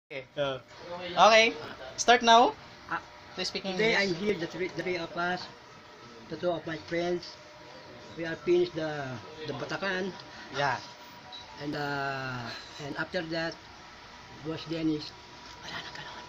Okay. Okay. Start now. Uh, Please speak Today I'm English. here, the three of us, the two of my friends. We are finished the Batakan, Yeah. and after that, Boss Dennis,